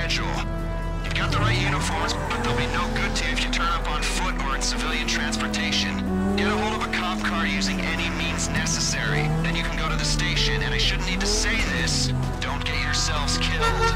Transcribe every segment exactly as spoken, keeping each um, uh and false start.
schedule. You've got the right uniforms, but they'll be no good to you if you turn up on foot or in civilian transportation. Get a hold of a cop car using any means necessary. Then you can go to the station, and I shouldn't need to say this. Don't get yourselves killed.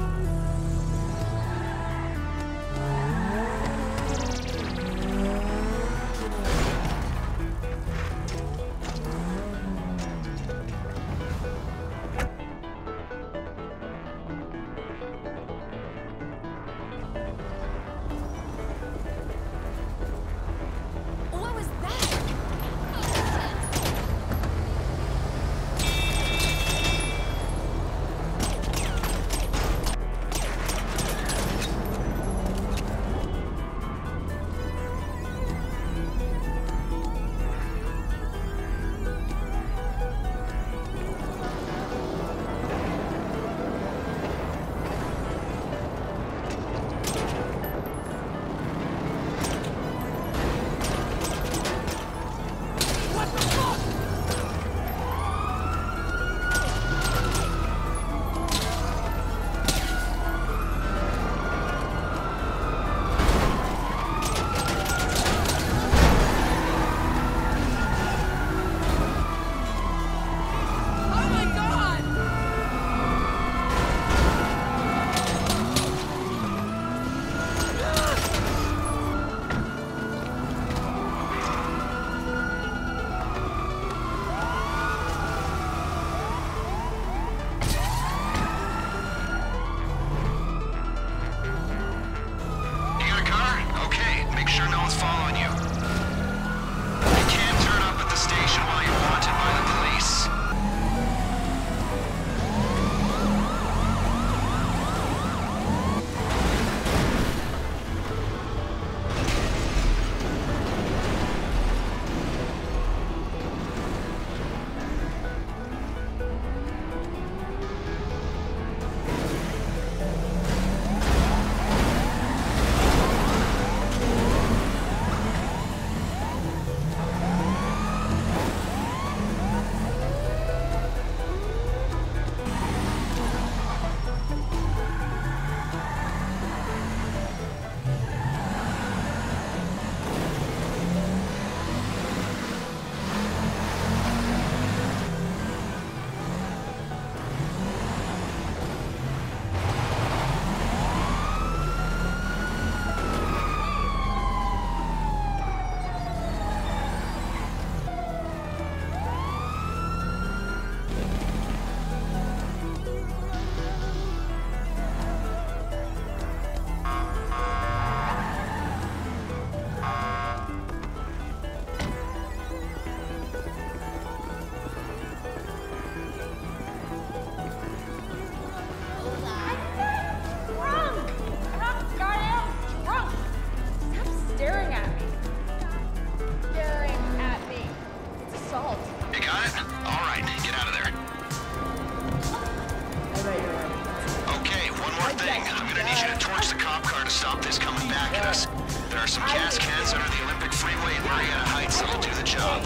There are some gas cans under the Olympic Freeway in Marietta Heights that'll do the job.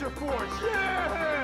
Ranger Force! Yay!